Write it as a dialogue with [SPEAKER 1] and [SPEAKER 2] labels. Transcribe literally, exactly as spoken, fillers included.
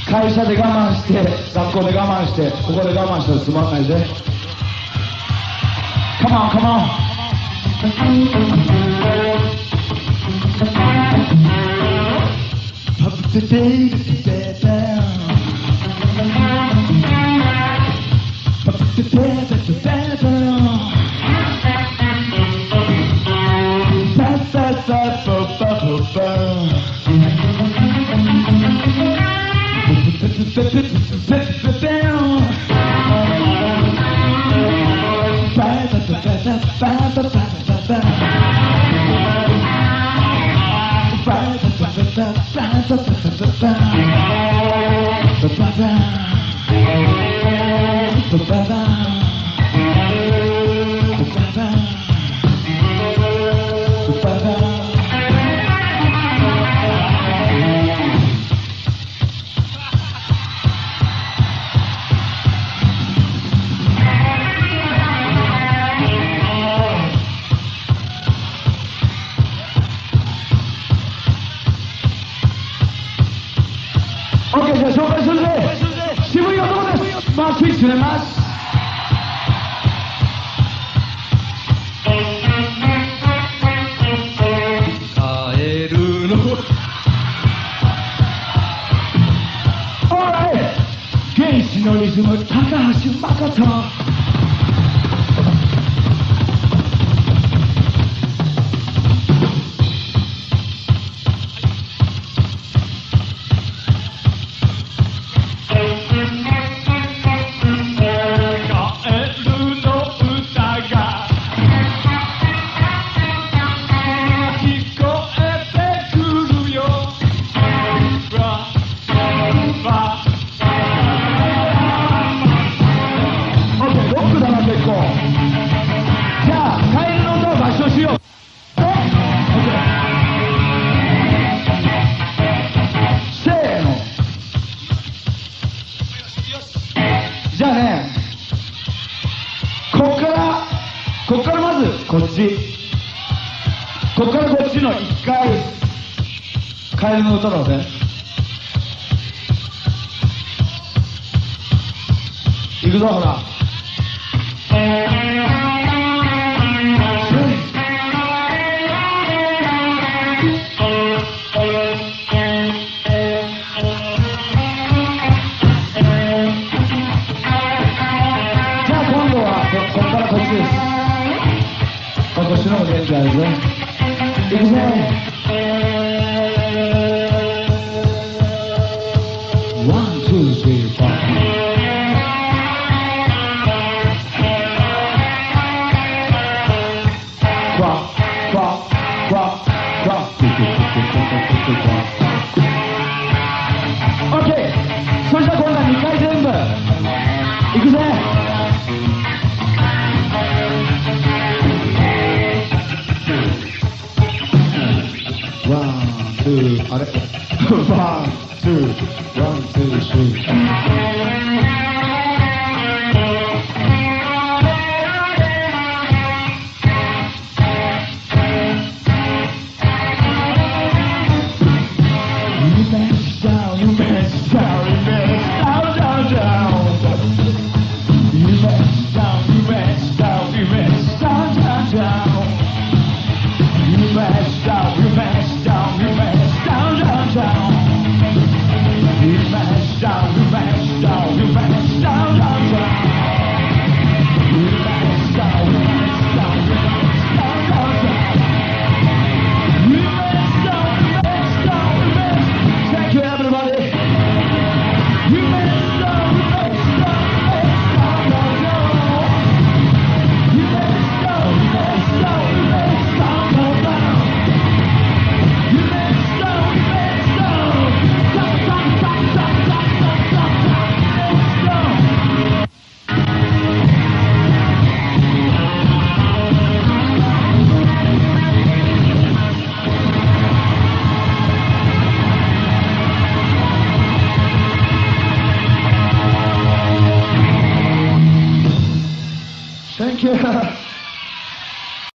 [SPEAKER 1] 会社で我慢して学校で我慢してここで我慢したらつまんないぜ。Come on, come on. OK、 じゃあ紹介するぜ。渋い男です。マーキー釣れます。カエルのオーライ原始のリズム、高橋誠。じゃあね、こっからこっからまずこっち、こっからこっちの一回カエルの歌だぜ。いくぞ、ほら。今年の元気あるぜ。いくぜ。ワン、ツー、スリー、フォー。クワクワクワクワ。オッケー。そしたら今度はにかい全部いくぜ。ワン、ツー、あれワン、ツー、ワン、ツー、スリー。Down, down, down.